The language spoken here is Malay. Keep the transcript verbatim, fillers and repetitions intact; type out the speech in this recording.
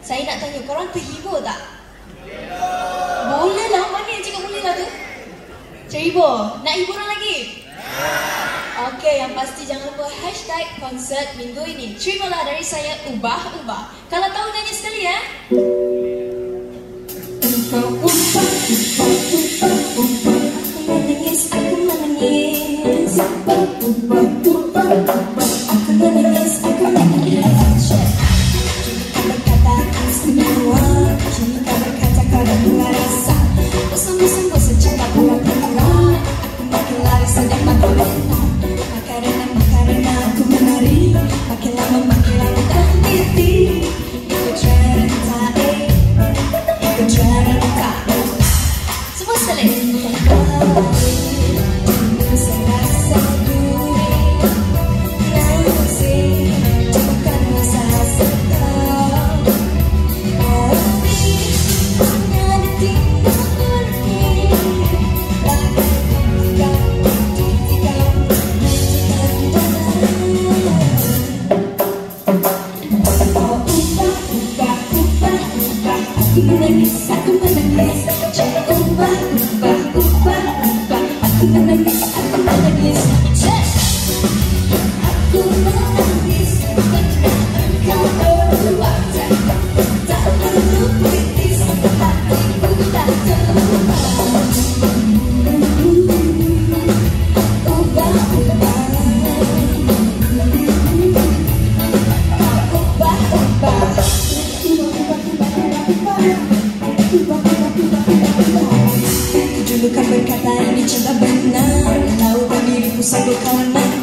Saya nak tanya, korang terhibur tak? Boleh lah, mana yang cakap boleh lah tu? Terhibur? Nak hiburan lagi? Okey, yang pasti jangan lupa hashtag konsert minggu ini. Terimalah dari saya, ubah-ubah. Kalau tahu nyanyi sekali ya. Ubah, ubah, ubah, ubah, ubah. Aku menangis, aku menangis. Ubah, ubah, ubah, ubah. Aku menangis, aku menangis. Kini berkata istimewa, kini kau berkata kau dah mulai rasa. Bosan-bosan cinta pura-pura. Aku makin lari sedang makin lentang. Makarena, makarena aku menari. Makin lama, makin lama tak henti. Ikut cerita, ikut cerita. Semua seling. Aku menangis, aku menangis. Jangan ubah, ubah, ubah, ubah. Aku menangis, aku menangis. Aku menangis karena engkau berubah. Tak perlu kritis, hatiku tak terubah. Ubah, ubah. Dulu kan berkata ini cinta benar, tahu kan diriku sanggup kawan.